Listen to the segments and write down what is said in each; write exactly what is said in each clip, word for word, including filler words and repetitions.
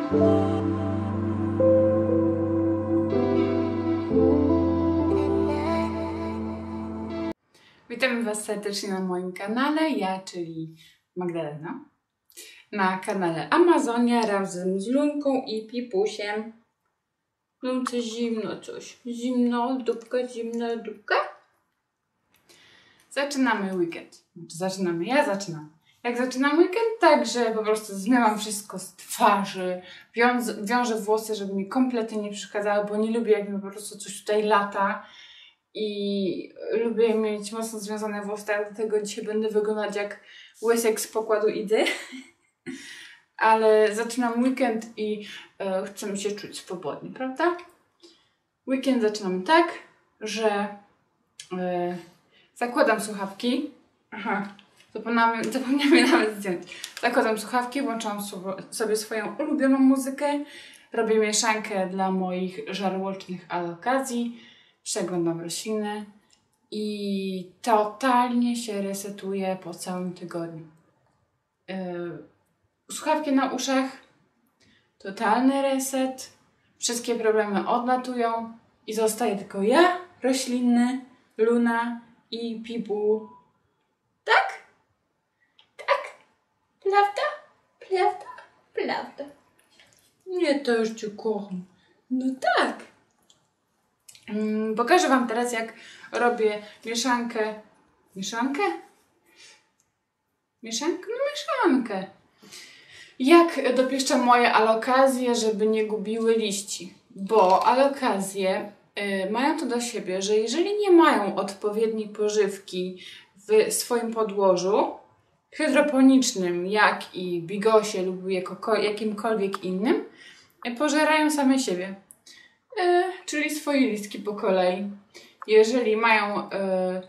Witam Was serdecznie na moim kanale, ja, czyli Magdalena, na kanale Amazonia razem z Lunką i Pipusiem. Lunce zimno coś, zimno, dupka, zimna dupka. Zaczynamy weekend, znaczy zaczynamy, ja zaczynam. Jak zaczynam weekend, tak, że po prostu zmywam wszystko z twarzy, wiąz, wiążę włosy, żeby mi kompletnie nie przeszkadzały, bo nie lubię, jak mi po prostu coś tutaj lata. I lubię mieć mocno związane włosy, tak, dlatego dzisiaj będę wyglądać jak łysek z pokładu Idy. Ale zaczynam weekend i e, chcę się czuć swobodnie, prawda? Weekend zaczynam tak, że e, zakładam słuchawki. Aha, zapomniałam, zapomniałam nawet zdjąć. Zakładam słuchawki, włączam sobie swoją ulubioną muzykę, robię mieszankę dla moich żarłocznych alokazji, przeglądam rośliny i totalnie się resetuję po całym tygodniu. Yy, słuchawki na uszach, totalny reset, wszystkie problemy odlatują i zostaje tylko ja, rośliny, Luna i Pipu. Tak? Tak? Prawda? Prawda? Prawda. Nie, to już Cię kocham. No tak. Hmm, pokażę Wam teraz, jak robię mieszankę. Mieszankę? Mieszankę? No mieszankę. Jak dopieszczam moje alokazje, żeby nie gubiły liści. Bo alokazje y, mają to do siebie, że jeżeli nie mają odpowiedniej pożywki w swoim podłożu hydroponicznym, jak i bigosie lub jako, jakimkolwiek innym, y, pożerają same siebie. Y, czyli swoje listki po kolei. Jeżeli mają y,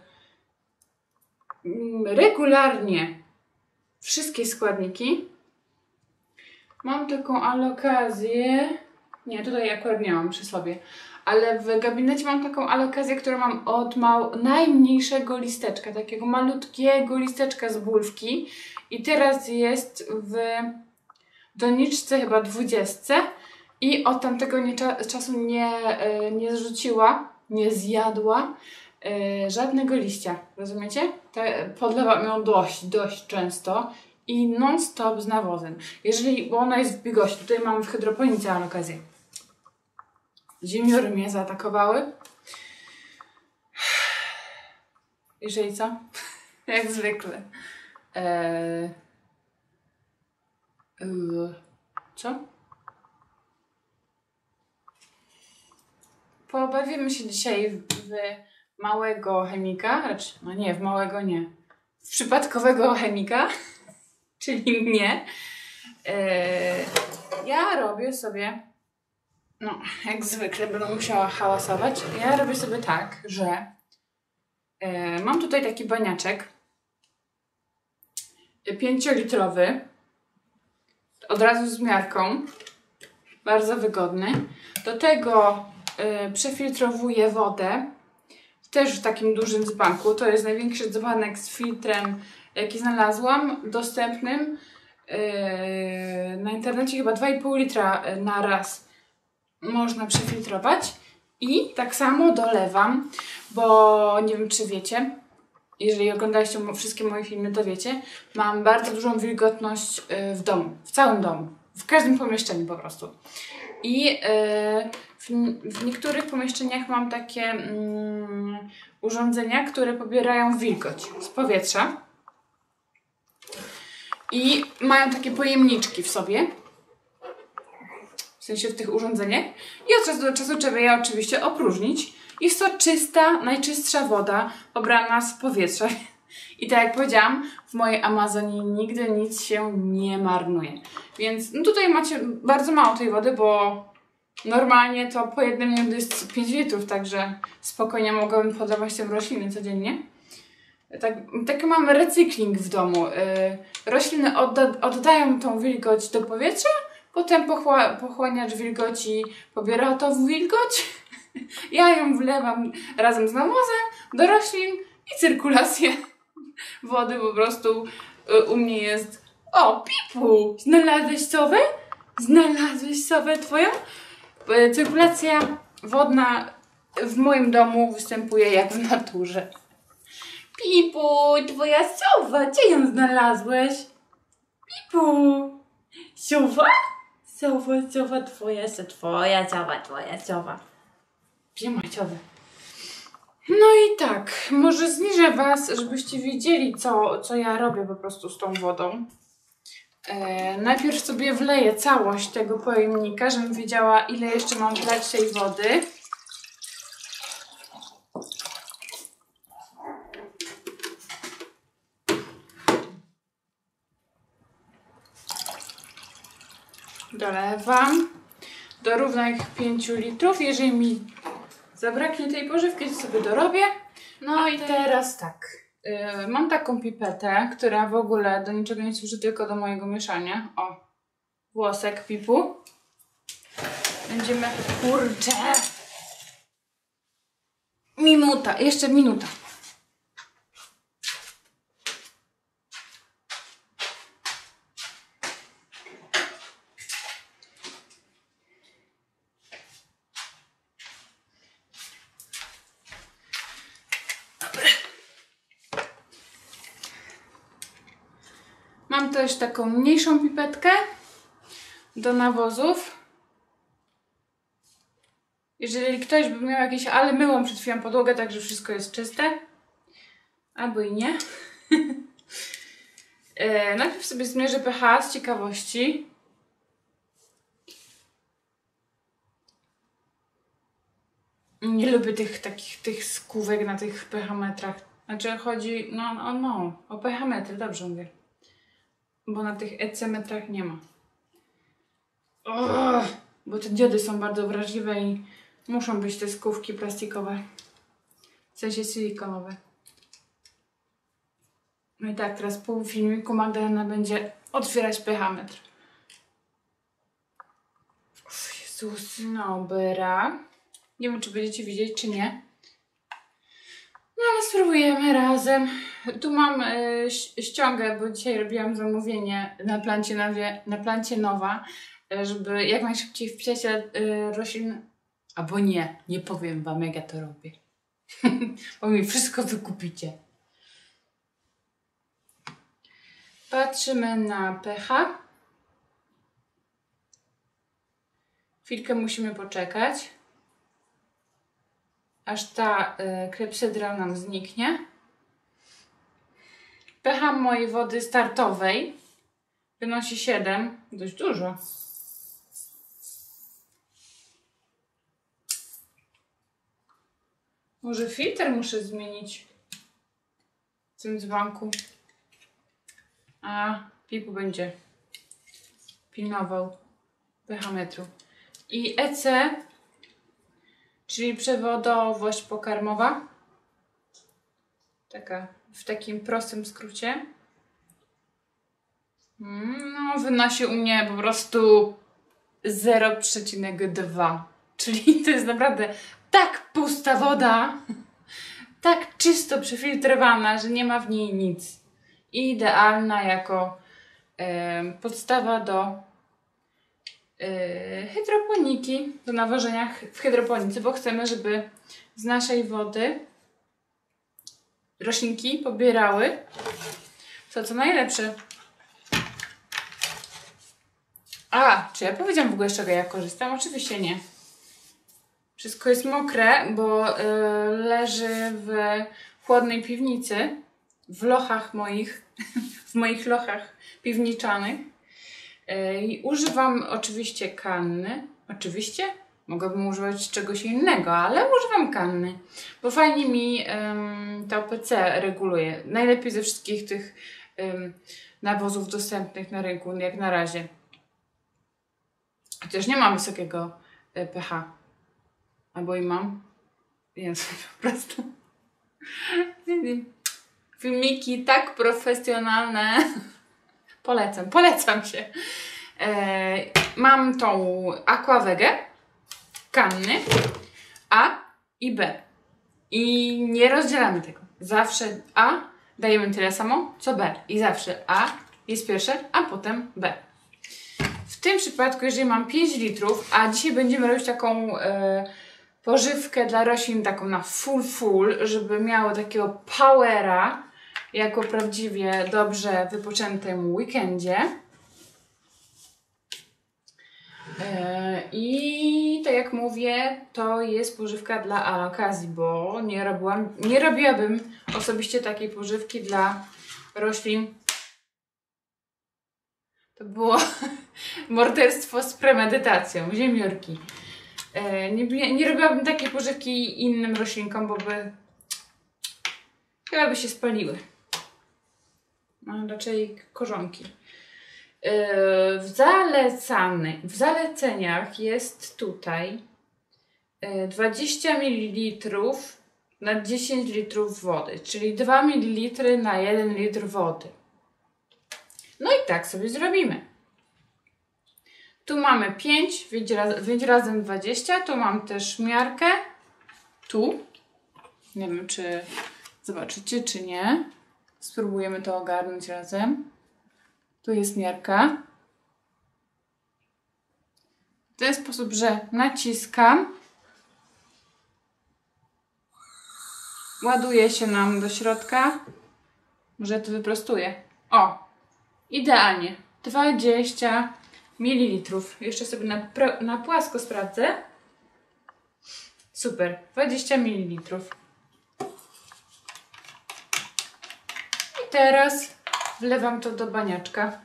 y, regularnie wszystkie składniki, mam taką alokazję, nie, tutaj akurat nie mam przy sobie, ale w gabinecie mam taką alokazję, którą mam od mał, najmniejszego listeczka, takiego malutkiego listeczka z bulwki i teraz jest w doniczce chyba dwudziestce i od tamtego nie, czasu nie, nie zrzuciła, nie zjadła yy, żadnego liścia, rozumiecie? Te, podlewam ją dość, dość często i non stop z nawozem. Jeżeli, bo ona jest w bigosie, tutaj mam w hydroponice alokazję. Ziemiory mnie zaatakowały. Jeżeli co? Jak zwykle. Eee... Eee... Co? Pobawimy się dzisiaj w małego chemika, znaczy, no nie, w małego nie, w przypadkowego chemika, czyli mnie. Yy, ja robię sobie, no jak zwykle będę musiała hałasować, ja robię sobie tak, że yy, mam tutaj taki baniaczek pięciolitrowy, od razu z miarką, bardzo wygodny. Do tego Yy, przefiltrowuję wodę, też w takim dużym dzbanku. To jest największy dzbanek z filtrem, jaki znalazłam, dostępnym yy, na internecie, chyba dwa i pół litra na raz można przefiltrować. I tak samo dolewam, bo nie wiem, czy wiecie, jeżeli oglądaliście wszystkie moje filmy, to wiecie, mam bardzo dużą wilgotność yy, w domu, w całym domu, w każdym pomieszczeniu po prostu. I yy, w, w niektórych pomieszczeniach mam takie mm, urządzenia, które pobierają wilgoć z powietrza i mają takie pojemniczki w sobie, w sensie w tych urządzeniach, i od czasu do czasu trzeba je oczywiście opróżnić. Jest to czysta, najczystsza woda pobrana z powietrza. I tak jak powiedziałam, w mojej Amazonii nigdy nic się nie marnuje. Więc no tutaj macie bardzo mało tej wody, bo normalnie to po jednym dniu jest pięć litrów, także spokojnie mogłabym podawać tym rośliny codziennie. Tak, taki mamy recykling w domu. Yy, rośliny odda oddają tą wilgoć do powietrza, potem pochła pochłaniacz wilgoci pobiera tą wilgoć, ja ją wlewam razem z nawozem do roślin i cyrkulację wody po prostu y, u mnie jest. O, Pipu! Znalazłeś sowę? Znalazłeś sowę twoją? Cyrkulacja wodna w moim domu występuje jak w naturze. Pipu, twoja sowa, gdzie ją znalazłeś? Pipu, sowa? Sowa, sowa, twoja, so twoja, sowa, twoja, sowa. Gdzie ma sowa? No i tak, może zniżę was, żebyście wiedzieli, co, co ja robię po prostu z tą wodą. E, najpierw sobie wleję całość tego pojemnika, żebym wiedziała, ile jeszcze mam wlać tej wody. Dolewam do równych pięciu litrów. Jeżeli mi zabraknie tej pożywki, to sobie dorobię. No i teraz tak. Yy, mam taką pipetę, która w ogóle do niczego nie służy, tylko do mojego mieszania. O, włosek Pipu. Będziemy... Kurczę! Minuta, jeszcze minuta. Mam też taką mniejszą pipetkę do nawozów. Jeżeli ktoś by miał jakieś, ale myłam przed chwilą podłogę, także wszystko jest czyste. Albo i nie. e, najpierw sobie zmierzę pH z ciekawości. Nie lubię tych takich tych skówek na tych pH-metrach. Znaczy chodzi, no, no, no o pH-metry, dobrze mówię. Bo na tych E C metrach nie ma. Oh, bo te diody są bardzo wrażliwe i muszą być te skówki plastikowe. W sensie silikonowe. No i tak, teraz pół filmiku Magdalena będzie otwierać pH-metr. Jezus, dobra. Nie wiem, czy będziecie widzieć, czy nie. No ale spróbujemy razem. Tu mam y, ściągę, bo dzisiaj robiłam zamówienie na plancie, nowie, na plancie Nowa, y, żeby jak najszybciej wpisać y, roślin. Albo nie, nie powiem wam, jak ja to robię. Bo mi wszystko wykupicie. Patrzymy na pH. Chwilkę musimy poczekać, aż ta y, klepsydra nam zniknie. pH mojej wody startowej wynosi siedem. Dość dużo. Może filtr muszę zmienić w tym dzbanku. A Pipu będzie pilnował pH-metru. I E C, czyli przewodowość pokarmowa. Taka w takim prostym skrócie. No, wynosi u mnie po prostu zero przecinek dwa. Czyli to jest naprawdę tak pusta woda, tak czysto przefiltrowana, że nie ma w niej nic. I idealna jako e, podstawa do e, hydroponiki, do nawożenia w hydroponice, bo chcemy, żeby z naszej wody roślinki pobierały to, co najlepsze. A, czy ja powiedziałam w ogóle, z czego ja korzystam? Oczywiście nie. Wszystko jest mokre, bo y, leży w chłodnej piwnicy, w lochach moich, w moich lochach piwniczanych. Y, I używam oczywiście kanny. Oczywiście mogłabym używać czegoś innego, ale używam kanny, bo fajnie mi ym, to P C reguluje. Najlepiej ze wszystkich tych ym, nawozów dostępnych na rynku, jak na razie. Chociaż nie mam wysokiego y, pH. Albo i mam. Jezu, po prostu. Filmiki tak profesjonalne. Polecam, polecam się. E, mam tą Aquavegę, kanny A i B. I nie rozdzielamy tego. Zawsze A dajemy tyle samo, co B. I zawsze A jest pierwsze, a potem B. W w tym przypadku, jeżeli mam pięć litrów, a dzisiaj będziemy robić taką e, pożywkę dla roślin, taką na full full, żeby miało takiego powera, jako prawdziwie dobrze wypoczętym weekendzie. I tak jak mówię, to jest pożywka dla a okazji, bo nie, robiłam, nie robiłabym osobiście takiej pożywki dla roślin. To było morderstwo z premedytacją, ziemniorki. Nie, nie robiłabym takiej pożywki innym roślinkom, bo by chyba by się spaliły. No, raczej korzonki. W, zalecany, w zaleceniach jest tutaj dwadzieścia mililitrów na dziesięć litrów wody, czyli dwa mililitry na jeden litr wody. No i tak sobie zrobimy. Tu mamy pięć, więc razem dwadzieścia, tu mam też miarkę, tu, nie wiem czy zobaczycie czy nie, spróbujemy to ogarnąć razem. Tu jest miarka. W ten sposób, że naciskam. Ładuje się nam do środka. Może to wyprostuję. O! Idealnie. dwadzieścia mililitrów. Jeszcze sobie na, na płasko sprawdzę. Super. dwadzieścia mililitrów. I teraz wlewam to do baniaczka.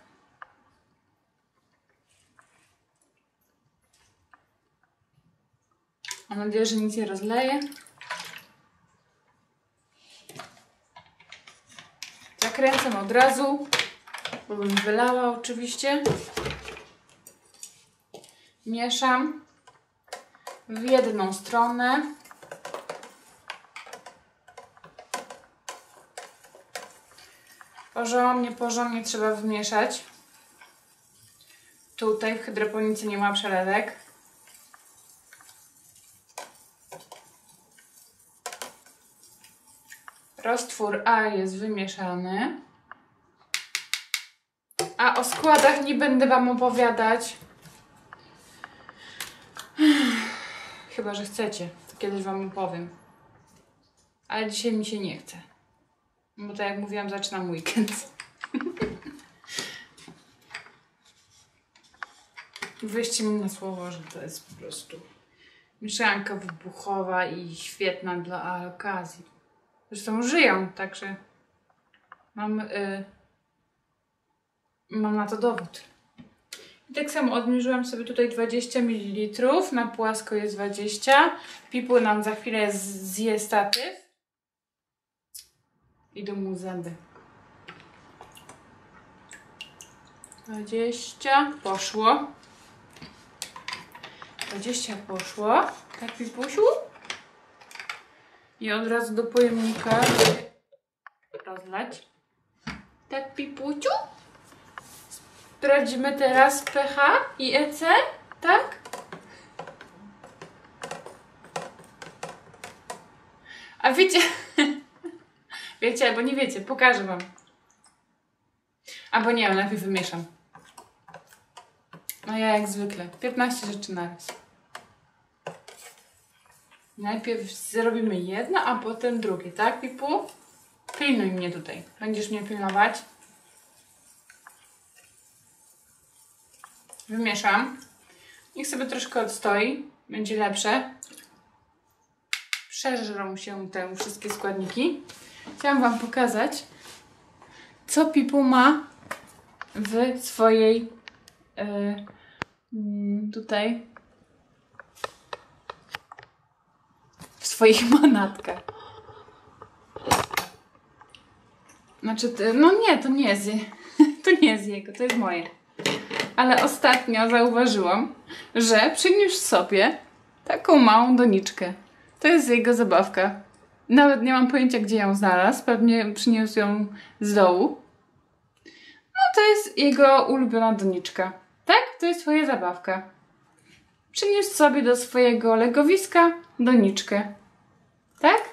Mam nadzieję, że nic nie rozleję. Zakręcam od razu, bo bym wylała oczywiście. Mieszam w jedną stronę. Porządnie, porządnie trzeba wymieszać. Tutaj w hydroponice nie ma przelewek. Roztwór A jest wymieszany. A o składach nie będę Wam opowiadać. Chyba że chcecie, to kiedyś Wam opowiem. Ale dzisiaj mi się nie chce. Bo tak jak mówiłam, zaczynam weekend. Wierzcie mi na słowo, że to jest po prostu mieszanka wybuchowa i świetna dla okazji. Zresztą żyją, także mam, yy, mam na to dowód. I tak samo odmierzyłam sobie tutaj dwadzieścia mililitrów, na płasko jest dwadzieścia. Pipu nam za chwilę zje statyw. Idą mu zęby. dwadzieścia poszło. dwadzieścia poszło. Tak, Pipusiu? I od razu do pojemnika rozlać. Tak, Pipuciu? Sprawdzimy teraz pH i E C, tak? A wiecie, wiecie albo nie wiecie, pokażę Wam. Albo nie, najpierw wymieszam. No ja jak zwykle, piętnaście rzeczy na raz. Najpierw zrobimy jedno, a potem drugie, tak, Pipu? Pilnuj mnie tutaj. Będziesz mnie pilnować. Wymieszam. Niech sobie troszkę odstoi. Będzie lepsze. Przeżrą się te wszystkie składniki. Chciałam Wam pokazać, co Pipu ma w swojej yy, tutaj w swoich manatkach. Znaczy, no nie, to nie jest to nie jest jego, to jest moje. Ale ostatnio zauważyłam, że przyniósł sobie taką małą doniczkę. To jest jego zabawka. Nawet nie mam pojęcia, gdzie ją znalazł. Pewnie przyniósł ją z dołu. No to jest jego ulubiona doniczka. Tak? To jest twoja zabawka. Przyniósł sobie do swojego legowiska doniczkę. Tak?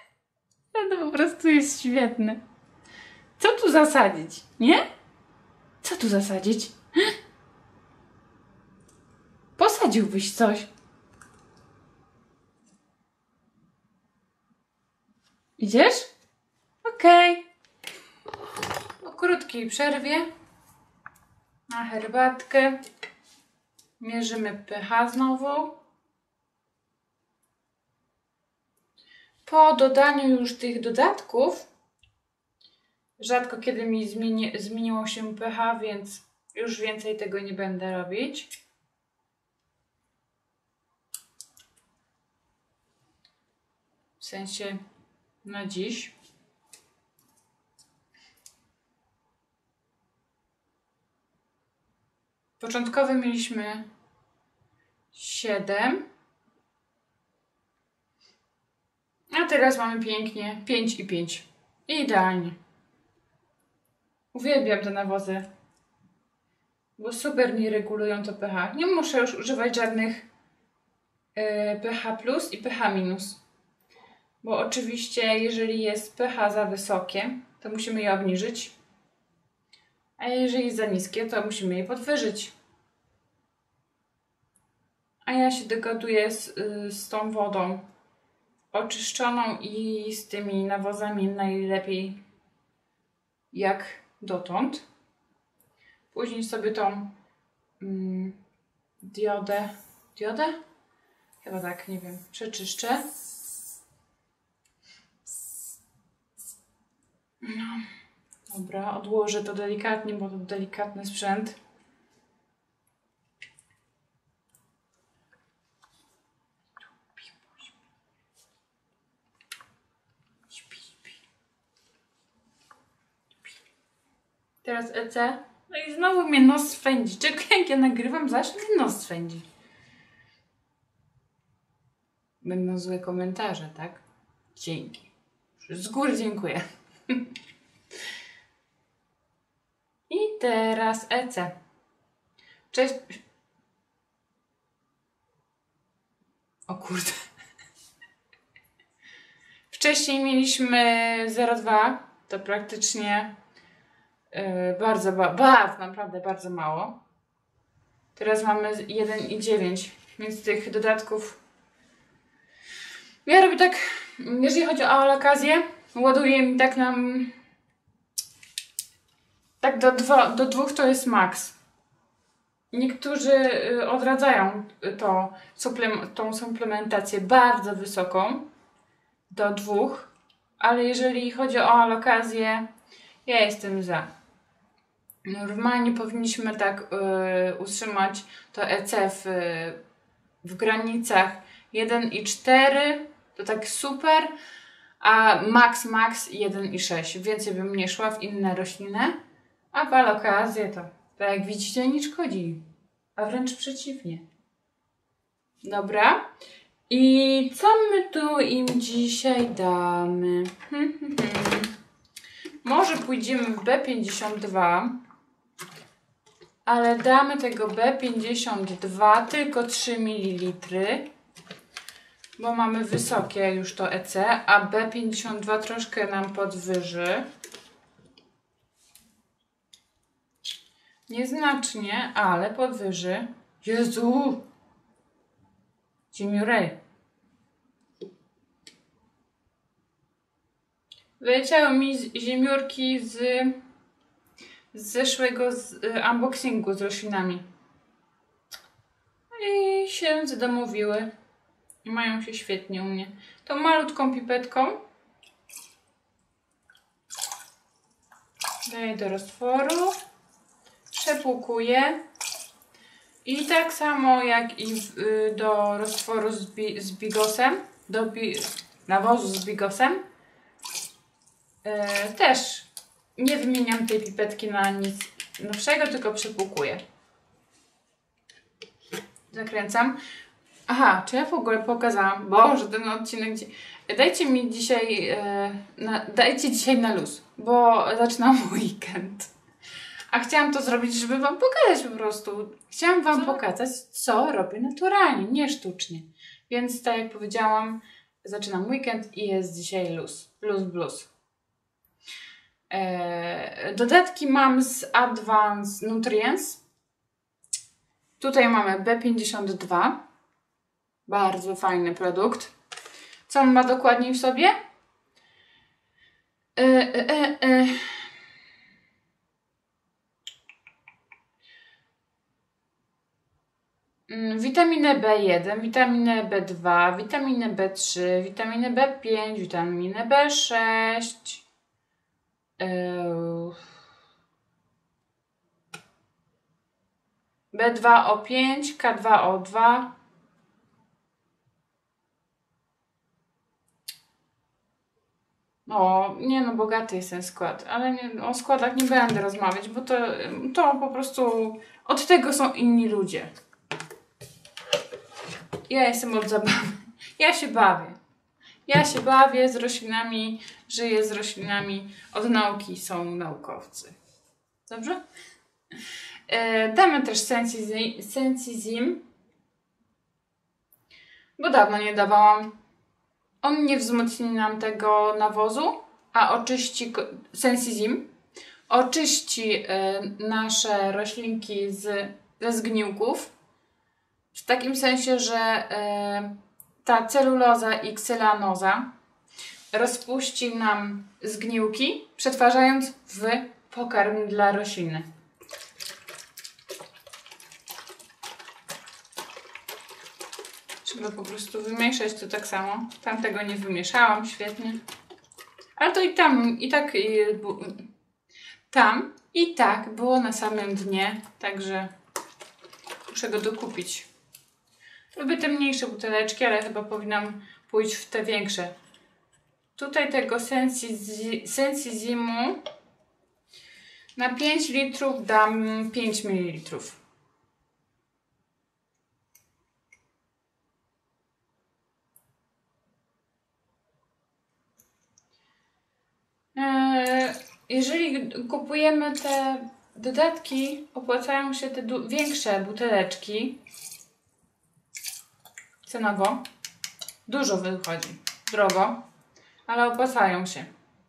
To po prostu jest świetne. Co tu zasadzić, nie? Co tu zasadzić? Posadziłbyś coś. Idziesz? Okej. Okay. Po krótkiej przerwie na herbatkę mierzymy pH znowu. Po dodaniu już tych dodatków rzadko kiedy mi zmieni, zmieniło się pH, więc już więcej tego nie będę robić. W sensie na dziś. Początkowy mieliśmy siedem. A teraz mamy pięknie pięć i pięć. Idealnie. Uwielbiam te nawozy, bo super mi regulują to pH. Nie muszę już używać żadnych yy, pH plus i pH minus. Bo oczywiście jeżeli jest pH za wysokie, to musimy je obniżyć. A jeżeli jest za niskie, to musimy je podwyżyć. A ja się dogaduję z, z tą wodą oczyszczoną i z tymi nawozami najlepiej jak dotąd. Później sobie tą mm, diodę, diodę? Chyba tak, nie wiem, przeczyszczę. No, dobra, odłożę to delikatnie, bo to delikatny sprzęt. Teraz E C. No i znowu mnie nos swędzi. Czekaj, jak ja nagrywam, zawsze mnie nos swędzi. Będą złe komentarze, tak? Dzięki. Z góry dziękuję. I teraz E C. Cześć. O kurde. Wcześniej mieliśmy zero przecinek dwa. To praktycznie yy, bardzo, ba bardzo, naprawdę bardzo mało. Teraz mamy jeden przecinek dziewięć. Więc tych dodatków... Ja robię tak, jeżeli chodzi o alokazję, ładuję mi tak nam... Tak do, dwa, do dwóch to jest maks. Niektórzy odradzają to, suplem, tą suplementację bardzo wysoką, do dwóch, ale jeżeli chodzi o alokazję, ja jestem za. Normalnie powinniśmy tak y, utrzymać to E C w, w granicach jeden przecinek cztery, to tak super, a max max jeden przecinek sześć. Więcej bym nie szła w inne rośliny, a w alokazję to, to jak widzicie, nie szkodzi, a wręcz przeciwnie. Dobra. I co my tu im dzisiaj damy? Hmm, hmm, hmm. Może pójdziemy w B pięćdziesiąt dwa, ale damy tego B pięćdziesiąt dwa tylko trzy mililitry, bo mamy wysokie już to E C, a B pięćdziesiąt dwa troszkę nam podwyży. Nieznacznie, ale podwyży. Jezu! Ziemiurej. Wyleciały mi ziemiórki z, z zeszłego z, y, unboxingu z roślinami. I się zadomowiły. I mają się świetnie u mnie. Tą malutką pipetką daję do roztworu. Przepłukuję. I tak samo jak i w, y, do roztworu z, bi, z bigosem, do bi, nawozu z bigosem, y, też nie wymieniam tej pipetki na nic nowszego, tylko przepłukuję. Zakręcam. Aha, czy ja w ogóle pokazałam? Boże, ten odcinek... Dajcie mi dzisiaj, y, na, dajcie dzisiaj na luz, bo zaczynam weekend. A chciałam to zrobić, żeby wam pokazać po prostu. Chciałam wam co? pokazać, co robię naturalnie, nie sztucznie. Więc tak jak powiedziałam, zaczynam weekend i jest dzisiaj luz. Luz blues. Eee, Dodatki mam z Advanced Nutrients. Tutaj mamy B pięćdziesiąt dwa. Bardzo fajny produkt. Co on ma dokładniej w sobie? Yy, yy, yy. Witaminę B jeden, witaminę B dwa, witaminę B trzy, witaminę B pięć, witaminę B sześć. Yy. B dwa O pięć, K dwa O dwa. O, nie no, bogaty jest ten skład, ale nie, o składach nie będę rozmawiać, bo to, to po prostu od tego są inni ludzie. Ja jestem od zabawy. Ja się bawię. Ja się bawię z roślinami, żyję z roślinami. Od nauki są naukowcy. Dobrze? E, damy też Sensizim, bo dawno nie dawałam. On nie wzmocni nam tego nawozu, a oczyści Sensizim oczyści e, nasze roślinki z, ze zgniłków. W takim sensie, że e, ta celuloza i ksylanoza rozpuści nam zgniłki, przetwarzając w pokarm dla rośliny. Trzeba po prostu wymieszać to tak samo. Tam tego nie wymieszałam, świetnie. Ale to i tam, i tak, i, tam i tak było na samym dnie, także muszę go dokupić. Lubię te mniejsze buteleczki, ale chyba powinnam pójść w te większe. Tutaj tego Sensizimu na pięć litrów dam pięć mililitrów. Jeżeli kupujemy te dodatki, opłacają się te większe buteleczki. Cenowo. Dużo wychodzi. Drogo. Ale opłacają się.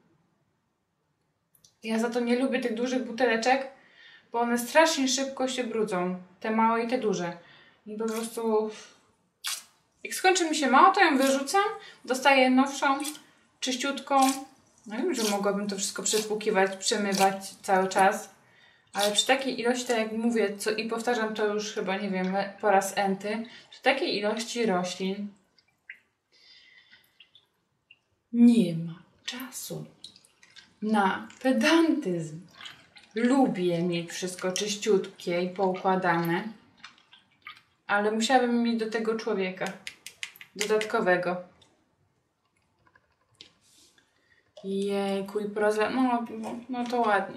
Ja za to nie lubię tych dużych buteleczek, bo one strasznie szybko się brudzą. Te małe i te duże. I po prostu... Jak skończy mi się mało, to ją wyrzucam. Dostaję nowszą, czyściutką. No wiem, że mogłabym to wszystko przepłukiwać, przemywać cały czas. Ale przy takiej ilości, tak jak mówię, co i powtarzam to już chyba, nie wiem, po raz enty, przy takiej ilości roślin nie ma czasu na pedantyzm. Lubię mieć wszystko czyściutkie i poukładane, ale musiałabym mieć do tego człowieka dodatkowego. Jejku, i porozla... No, no, no to ładnie.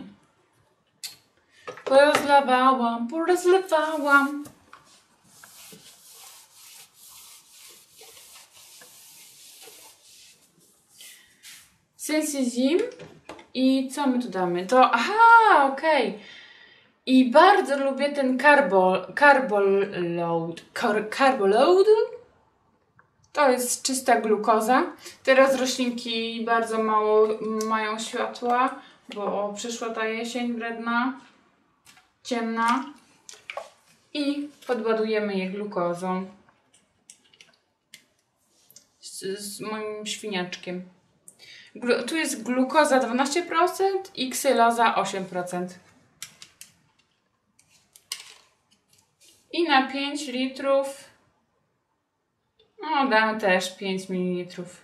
Porozlewałam, porozlewałam. Sensizim. I co my tu damy? To, aha, okej. Okay. I bardzo lubię ten carbo, carbo load. Car, carbo load. To jest czysta glukoza. Teraz roślinki bardzo mało mają światła, bo przyszła ta jesień wredna, ciemna. I podładujemy je glukozą. Z, z moim świniaczkiem. Glu, tu jest glukoza dwanaście procent i ksyloza osiem procent. I na pięć litrów no dam też pięć mililitrów.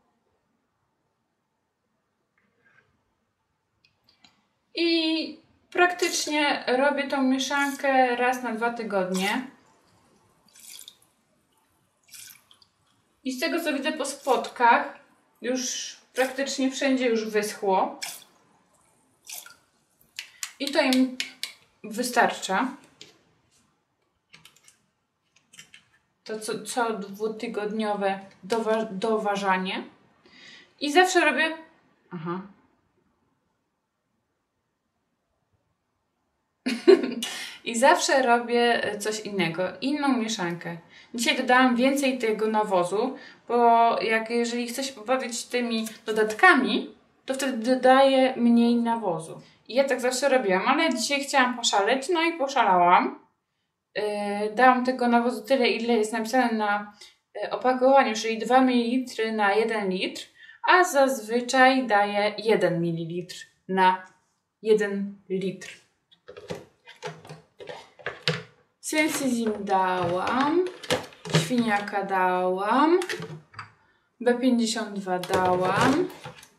I praktycznie robię tą mieszankę raz na dwa tygodnie. I z tego co widzę po spotkach, już praktycznie wszędzie już wyschło. I to im wystarcza. To co, co dwutygodniowe dowa doważanie. I zawsze robię... Aha. I zawsze robię coś innego, inną mieszankę. Dzisiaj dodałam więcej tego nawozu, bo jak jeżeli chcę się pobawić tymi dodatkami, to wtedy dodaję mniej nawozu. I ja tak zawsze robiłam, ale dzisiaj chciałam poszaleć, no i poszalałam. Yy, dałam tego nawozu tyle, ile jest napisane na yy, opakowaniu, czyli dwa mililitry na jeden litr, a zazwyczaj daję jeden mililitr na jeden litr. Sensizim dałam, świniaka dałam, B pięćdziesiąt dwa dałam.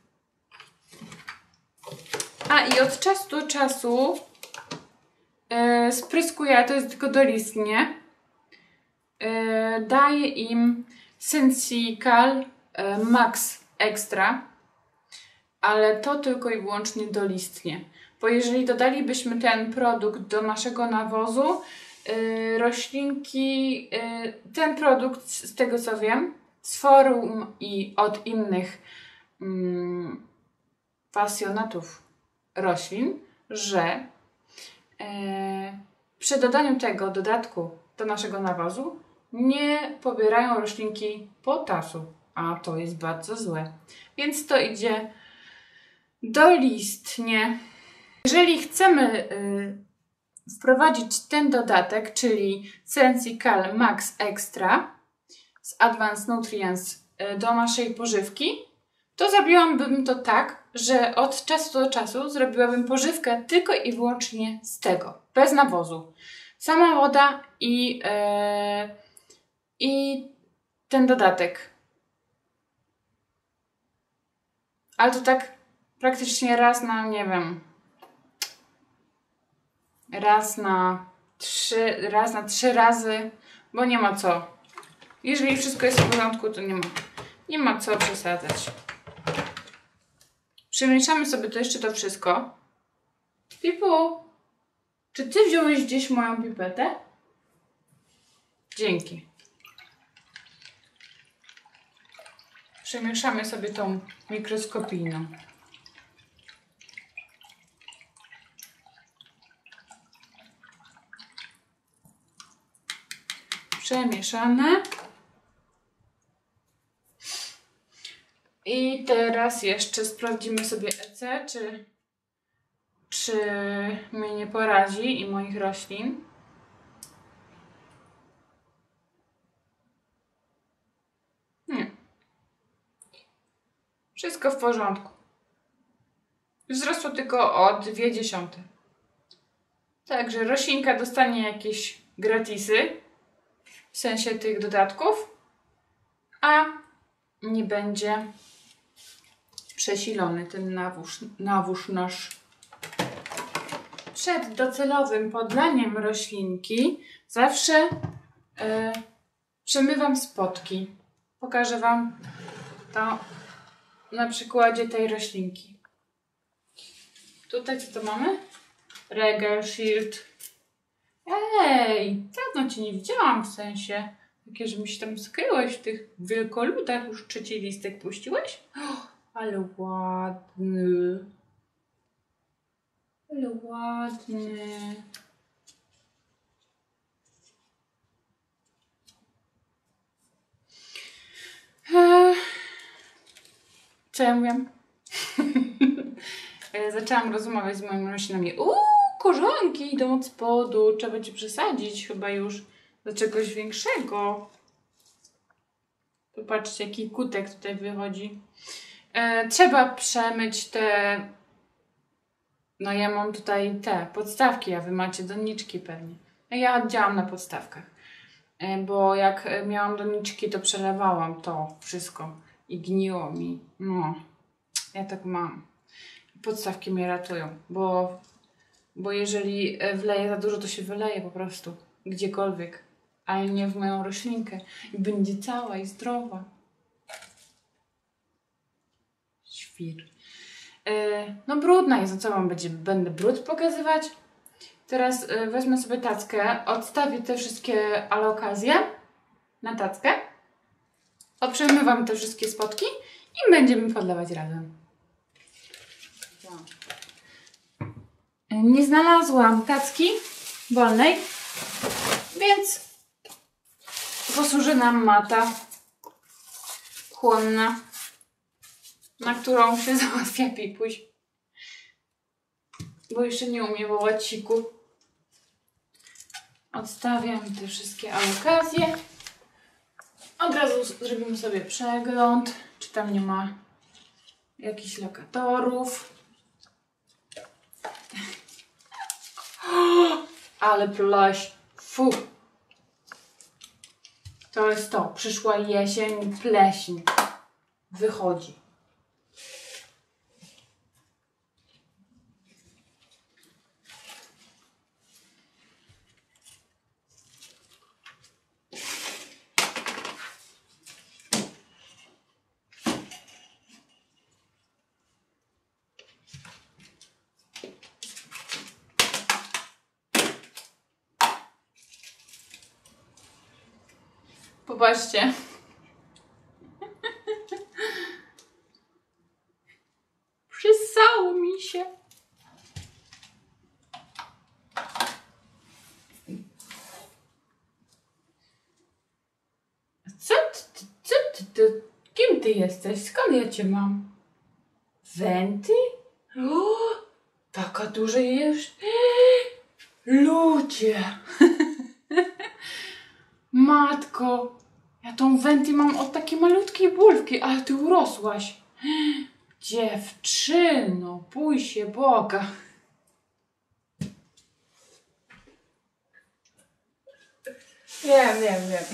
A i od czasu do czasu yy, spryskuję, to jest tylko dolistnie, yy, daję im Sensical yy, Max Extra, ale to tylko i wyłącznie dolistnie. Bo jeżeli dodalibyśmy ten produkt do naszego nawozu, yy, roślinki, yy, ten produkt z tego co wiem, z forum i od innych yy, pasjonatów roślin, że yy, przy dodaniu tego dodatku do naszego nawozu nie pobierają roślinki potasu, a to jest bardzo złe. Więc to idzie dolistnie. Jeżeli chcemy yy, wprowadzić ten dodatek, czyli Sensical Max Extra z Advanced Nutrients yy, do naszej pożywki, to zrobiłabym to tak, że od czasu do czasu zrobiłabym pożywkę tylko i wyłącznie z tego, bez nawozu. Sama woda i, yy, i ten dodatek. Ale to tak praktycznie raz na, nie wiem, raz na trzy, raz na trzy razy, bo nie ma co. Jeżeli wszystko jest w porządku, to nie ma, nie ma co przesadzać. Przemieszamy sobie to jeszcze to wszystko. Pipu, czy ty wziąłeś gdzieś moją pipetę? Dzięki. Przemieszamy sobie tą mikroskopijną. Przemieszane. I teraz jeszcze sprawdzimy sobie E C, czy, czy mnie nie porazi i moich roślin. Nie. Wszystko w porządku. Wzrosło tylko o dwie dziesiąte. Także roślinka dostanie jakieś gratisy, w sensie tych dodatków, a nie będzie przesilony ten nawóz, nawóz nasz. Przed docelowym podlaniem roślinki zawsze yy, przemywam spotki. Pokażę Wam to na przykładzie tej roślinki. Tutaj co to mamy? Regal Shield. Ej, dawno Cię nie widziałam, w sensie takie, że mi się tam skryłeś w tych wielkoludach. Już trzeci listek puściłeś? Oh, ale ładny. Ale ładny. Eee, co ja mówię? Zaczęłam rozmawiać z moimi roślinami. Uuu, korzonki idą od spodu. Trzeba będzie przesadzić chyba już do czegoś większego. Popatrzcie, jaki kutek tutaj wychodzi. E, trzeba przemyć te... No ja mam tutaj te podstawki, a wy macie doniczki pewnie. No ja działam na podstawkach. E, bo jak miałam doniczki, to przelewałam to wszystko. I gniło mi. No, ja tak mam. Podstawki mnie ratują, bo, bo jeżeli wleję za dużo, to się wyleje po prostu. Gdziekolwiek. Ale nie w moją roślinkę. I będzie cała i zdrowa. Świr. Yy, no brudna jest, no co wam będzie? Będę brud pokazywać? Teraz yy, wezmę sobie tackę, odstawię te wszystkie alokazje na tackę. Oprzemywam te wszystkie spotki i będziemy podlewać razem. Nie znalazłam tacki wolnej, więc posłuży nam mata chłonna, na którą się załatwia Pipuś. bo jeszcze nie umiem wołać siku. Odstawiam te wszystkie alokacje. Od razu zrobimy sobie przegląd, czy tam nie ma jakichś lokatorów. Ale pleś. Fu. To jest to. Przyszła jesień, pleśń. Wychodzi. Popatrzcie. Przysało mi się. Co ty, co ty, ty, kim ty jesteś? Skąd ja cię mam? Wenty? O, taka duża jest. Ludzie. Matko, ja tą Wenty mam od takiej malutkiej bulwki, ale ty urosłaś. Dziewczyno, bój się Boga. Wiem, wiem, wiem.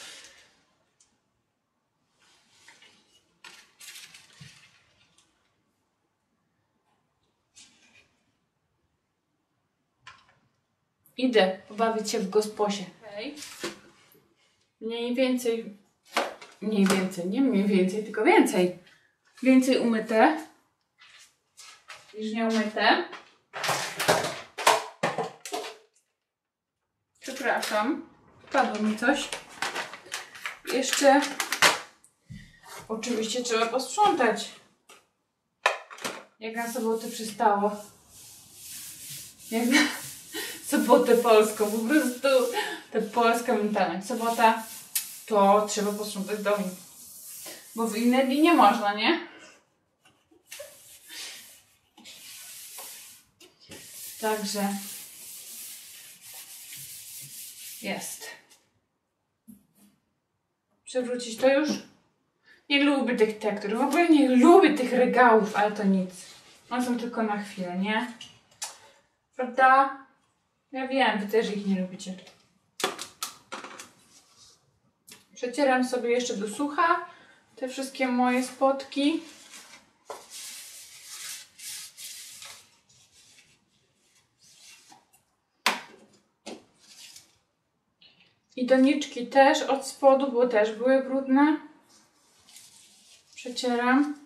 Idę pobawić się w gosposie. Okay. Mniej więcej, mniej więcej, nie mniej więcej, tylko więcej. Więcej umyte niż nie umyte. Przepraszam, padło mi coś. Jeszcze oczywiście trzeba posprzątać. Jak na sobotę przystało. Jak na sobotę polską, po prostu ta polska mentalność. Sobota to trzeba posprzątać dom. Bo w inne dni nie można, nie? Także jest. Przewrócić to już? Nie lubię tych tektur. W ogóle nie lubię tych regałów, ale to nic. One są tylko na chwilę, nie? Prawda? Ja wiem, wy też ich nie lubicie. Przecieram sobie jeszcze do sucha te wszystkie moje spotki. I doniczki też od spodu, bo też były brudne. Przecieram.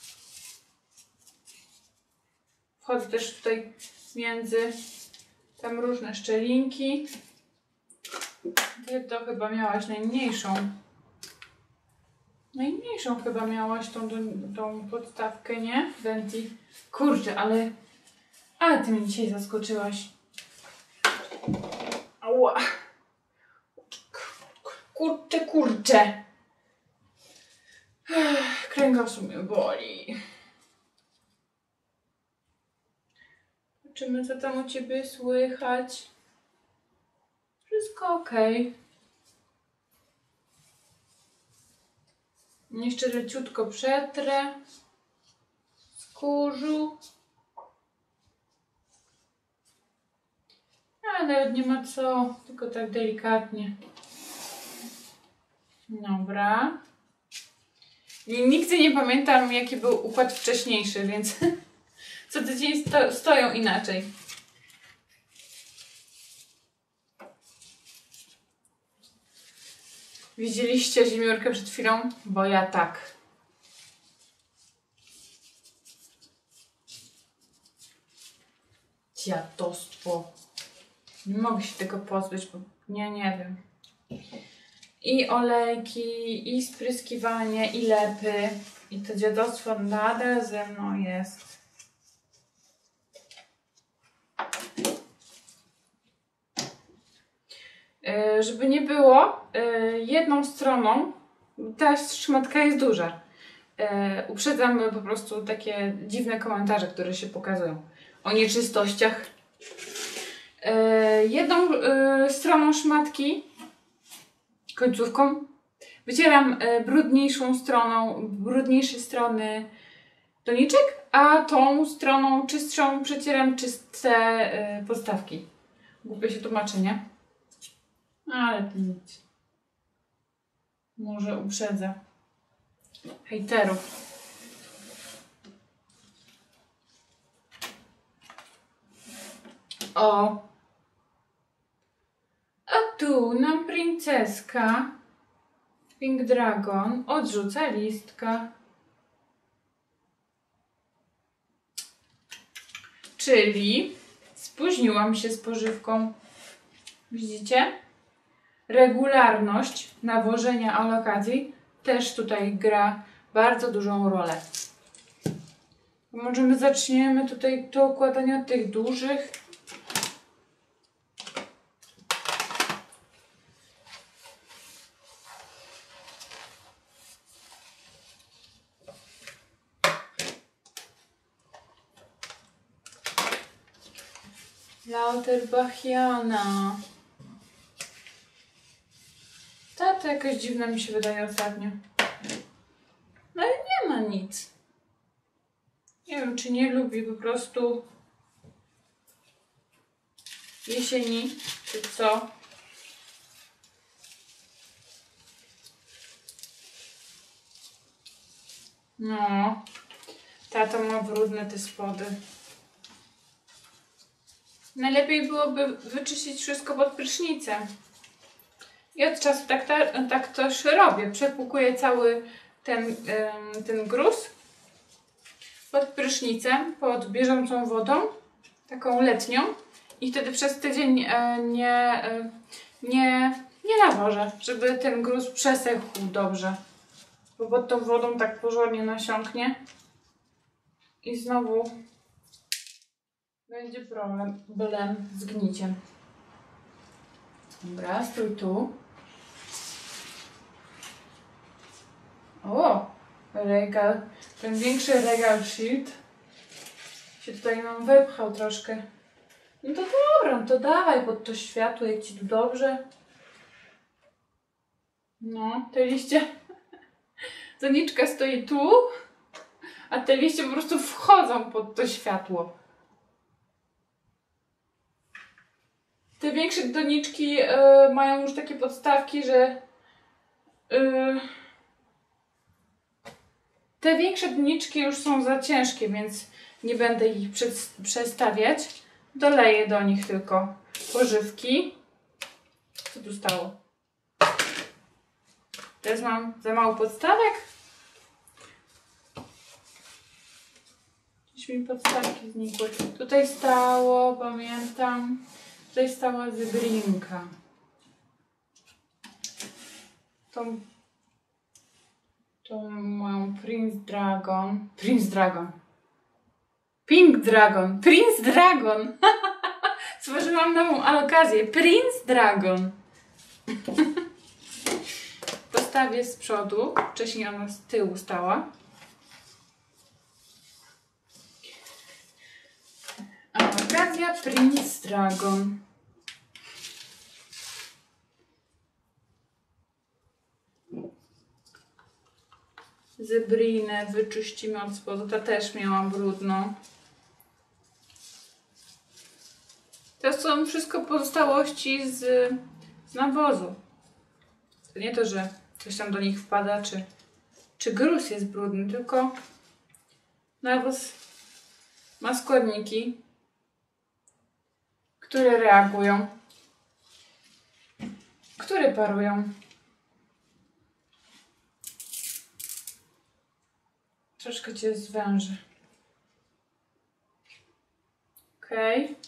Wchodzę też tutaj między tam różne szczelinki. Ty to chyba miałaś najmniejszą. Najmniejszą chyba miałaś tą, tą podstawkę, nie? Wenty. Kurczę, ale... Ale ty mnie dzisiaj zaskoczyłaś. Ała. Kurczę, kurczę. Kręgosłup mnie boli. Zobaczymy, co tam u ciebie słychać. Wszystko ok. Jeszcze leciutko przetrę z kurzu. Ale nawet nie ma co, tylko tak delikatnie. Dobra. I nigdy nie pamiętam, jaki był układ wcześniejszy, więc co tydzień sto stoją inaczej. Widzieliście ziemniórkę przed chwilą? Bo ja tak. Dziadostwo. Nie mogę się tego pozbyć, bo nie, nie wiem. I olejki, i spryskiwanie, i lepy. I to dziadostwo nadal ze mną jest. Yy, żeby nie było, yy, jedną stroną ta szmatka jest duża. Yy, uprzedzam po prostu takie dziwne komentarze, które się pokazują. o nieczystościach. Yy, jedną yy, stroną szmatki, końcówką, wycieram yy, brudniejszą stroną, brudniejsze strony doniczek, a tą stroną czystszą przecieram czyste yy, podstawki. Głupie się tłumaczy, nie? Ale to nic. Może uprzedzę hejterów. O! A tu nam princeska Pink Dragon odrzuca listka. Czyli spóźniłam się z pożywką. Widzicie? Regularność nawożenia alokacji też tutaj gra bardzo dużą rolę. Może my zaczniemy tutaj to układanie od tych dużych. Lauterbachiana. Ta to jakaś dziwna mi się wydaje ostatnio. No ale nie ma nic. Nie wiem, czy nie lubi po prostu jesieni, czy co. No, tato ma brudne te spody. Najlepiej byłoby wyczyścić wszystko pod prysznicem. I od czasu tak, ta, tak też robię. Przepłukuję cały ten, ten gruz pod prysznicem, pod bieżącą wodą, taką letnią. I wtedy przez tydzień nie, nie, nie nawożę, żeby ten gruz przesechł dobrze. Bo pod tą wodą tak porządnie nasiąknie. I znowu będzie problem bylem z gniciem. Dobra, stój tu. O! Regal. Ten większy regal shield się tutaj nam wepchał troszkę. No to dobra, no to dawaj pod to światło, jak ci tu dobrze. No, te liście... Doniczka stoi tu, a te liście po prostu wchodzą pod to światło. Te większe doniczki y, mają już takie podstawki, że y, te większe doniczki już są za ciężkie, więc nie będę ich przed, przestawiać. Doleję do nich tylko pożywki. Co tu stało? Teraz mam za mało podstawek. Gdzieś mi podstawki znikły. Tutaj stało, pamiętam. Tutaj stała zybrinka. Tą, tą moją Prince Dragon. Prince Dragon. Pink Dragon. Prince Dragon. Stworzyłam nową alokację. Prince Dragon. Postawię z przodu. Wcześniej ona z tyłu stała. Alokacja Prince Dragon. Zybrinę wyczyścimy od spodu. Ta też miałam brudną. To są wszystko pozostałości z, z nawozu. To nie to, że coś tam do nich wpada, czy, czy gruz jest brudny, tylko nawóz ma składniki, które reagują, które parują. Troszkę cię zwężę. Okej. Okay.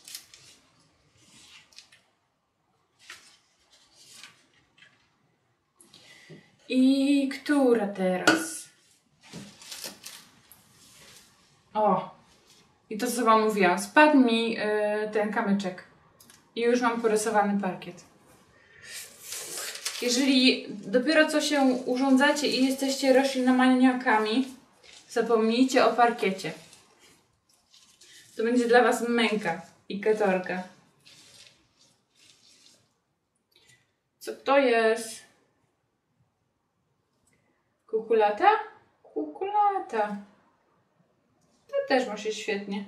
I która teraz? O! I to, co wam mówiłam. Spadł mi yy, ten kamyczek. I już mam porysowany parkiet. Jeżeli dopiero co się urządzacie i jesteście roślinomaniakami, zapomnijcie o parkiecie. To będzie dla Was męka i katorka. Co to jest? Kukulata? Kukulata. To też ma się świetnie.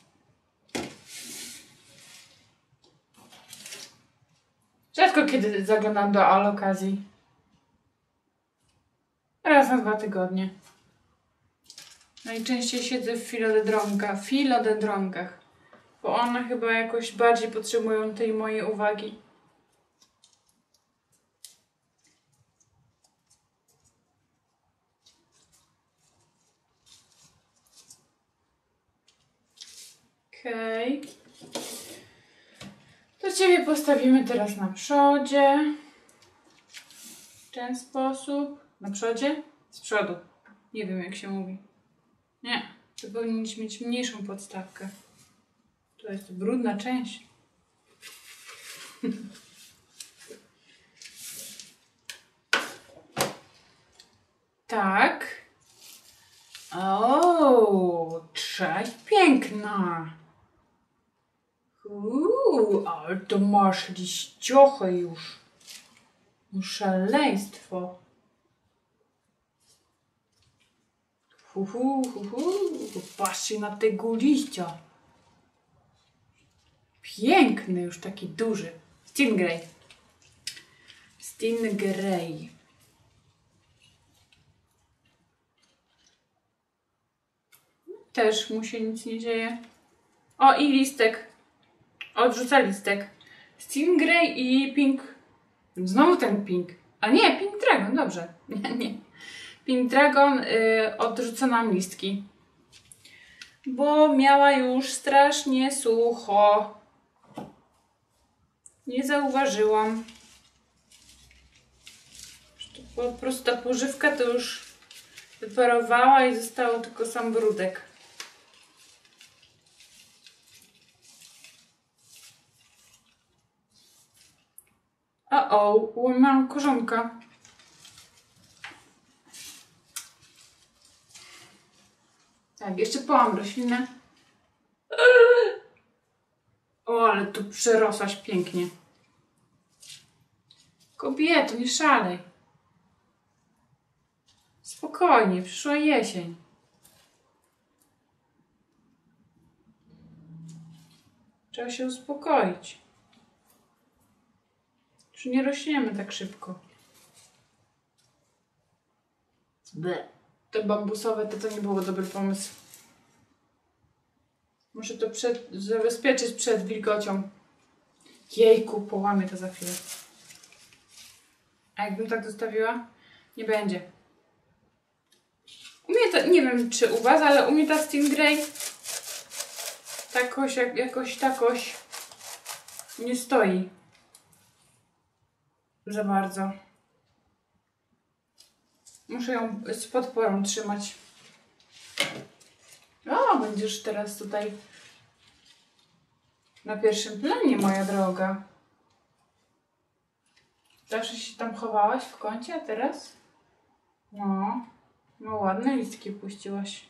Rzadko kiedy zaglądam do alokazji. Raz na dwa tygodnie. Najczęściej siedzę w filodendronkach, filodendronkach, bo one chyba jakoś bardziej potrzebują tej mojej uwagi. Okej. Okay. To Ciebie postawimy teraz na przodzie. W ten sposób. Na przodzie? Z przodu. Nie wiem, jak się mówi. Nie. To powinieneś mieć mniejszą podstawkę. To jest brudna część. Tak. O, cześć, piękna. Uuu, ale to masz liściochy już. No szaleństwo. Hu, hu, hu, hu. Patrzcie na tego liścia. Piękny, już taki duży. Stingray. Stingray. Też mu się nic nie dzieje. O, i listek. Odrzuca listek. Stingray i Pink. Znowu ten Pink. A nie, Pink Dragon, dobrze. Nie, nie. Pink Dragon y, odrzuca nam listki. Bo miała już strasznie sucho. Nie zauważyłam. Po prostu ta pożywka to już wyparowała i zostało tylko sam brudek. O, o, ułamałam korzonka. Tak, jeszcze połam roślinę. O, ale tu przerosłaś pięknie. Kobieto, nie szalej. Spokojnie, przyszła jesień. Trzeba się uspokoić. Już nie rośniemy tak szybko. Ble. To bambusowe to, to nie było dobry pomysł. Muszę to przed, zabezpieczyć przed wilgocią. Jejku, połamię to za chwilę. A jakbym tak zostawiła? Nie będzie. U mnie to, nie wiem czy u Was, ale u mnie ta Stingray takoś, jak, jakoś takoś nie stoi za bardzo. Muszę ją z podporą trzymać. O, będziesz teraz tutaj na pierwszym planie, moja droga. Zawsze się tam chowałaś w kącie, a teraz? No, no ładne listki puściłaś.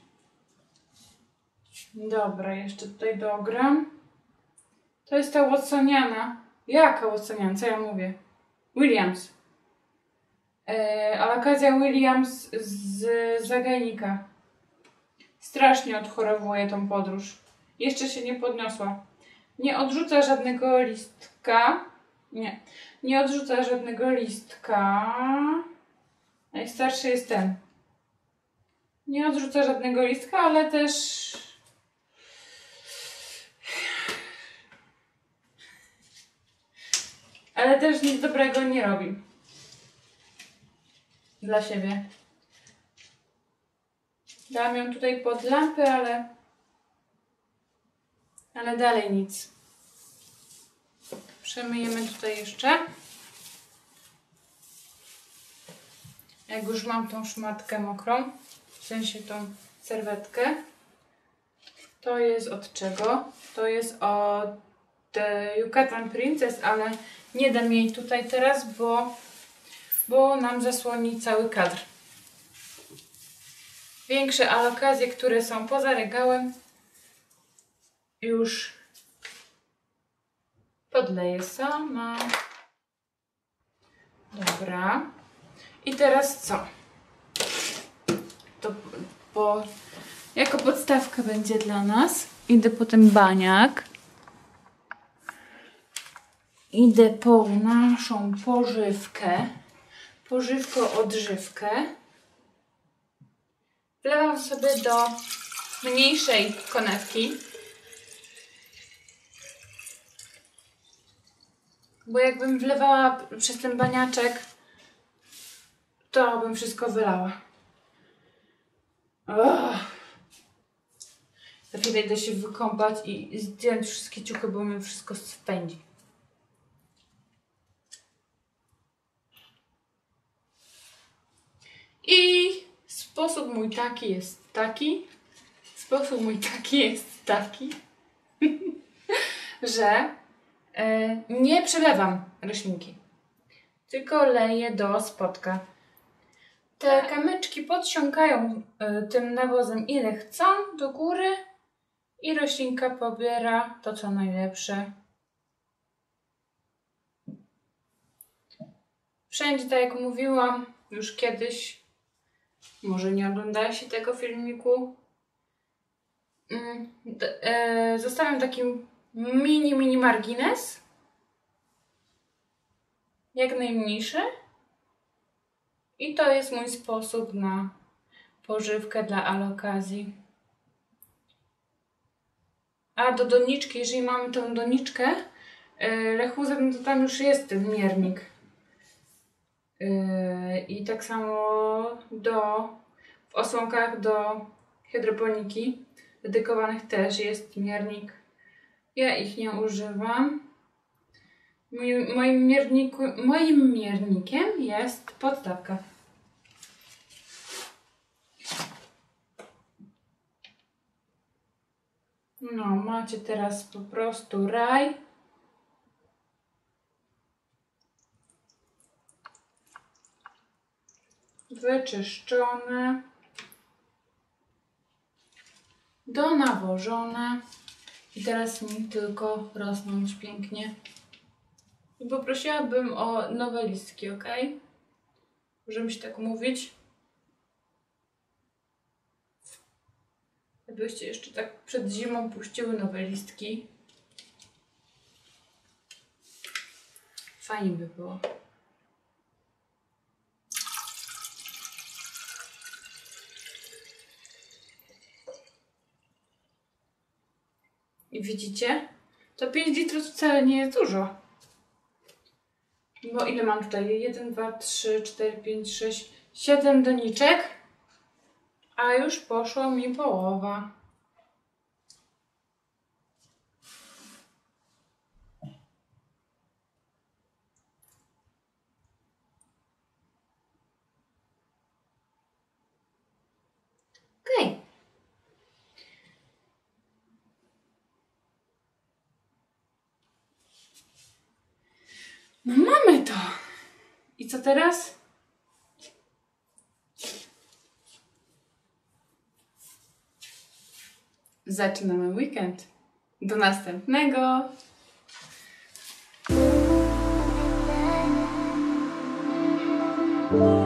Dobra, jeszcze tutaj dogram. To jest ta Watsoniana. Jaka Watsoniana? Co ja mówię? Williams. Yy, Alokazja Williams z zagajnika. Strasznie odchorowuje tą podróż. Jeszcze się nie podniosła. Nie odrzuca żadnego listka. Nie. Nie odrzuca żadnego listka. Najstarszy jest ten. Nie odrzuca żadnego listka, ale też... Ale też nic dobrego nie robi. Dla siebie. Dałam ją tutaj pod lampę, ale... Ale dalej nic. Przemyjemy tutaj jeszcze. Jak już mam tą szmatkę mokrą, w sensie tą serwetkę, to jest od czego? To jest od Yucatan Princess, ale nie dam jej tutaj teraz, bo, bo nam zasłoni cały kadr. Większe alokazje, które są poza regałem, już podleję sama. Dobra. I teraz co? To po, jako podstawka będzie dla nas. Idę po ten baniak. Idę po naszą pożywkę. Pożywko-odżywkę. Wlewam sobie do mniejszej konewki. Bo jakbym wlewała przez ten baniaczek, to bym wszystko wylała. Oh. Za chwilę idę się wykąpać i zdjąć wszystkie ciuchy, bo mi wszystko spędzi. I sposób mój taki jest taki. Sposób mój taki jest taki, że yy, nie przelewam roślinki, tylko leję do spodka. Te kamyczki podsiąkają y, tym nawozem ile chcą do góry i roślinka pobiera to co najlepsze. Wszędzie, tak jak mówiłam już kiedyś, może nie oglądałeś tego filmiku, y, y, zostawiam taki mini, mini margines, jak najmniejszy. I to jest mój sposób na pożywkę dla alokazji. A do doniczki, jeżeli mamy tą doniczkę yy, lechuzem, to tam już jest ten miernik. Yy, I tak samo do, w osłonkach do hydroponiki dedykowanych też jest miernik. Ja ich nie używam. Moim, moim, mierniku, moim miernikiem jest podstawka. No, macie teraz po prostu raj. Wyczyszczone. Donawożone. I teraz mi tylko rosnąć pięknie. I poprosiłabym o nowe listki, ok? Możemy się tak mówić. Gdybyście jeszcze tak przed zimą puściły nowe listki. Fajnie by było. I widzicie? To pięć litrów wcale nie jest dużo. Bo ile mam tutaj? jeden, dwa, trzy, cztery, pięć, sześć, siedem doniczek. A już poszła mi połowa. Okej. Okay. No mamy to. I co teraz? Zaczynamy weekend. Do następnego. Thank you.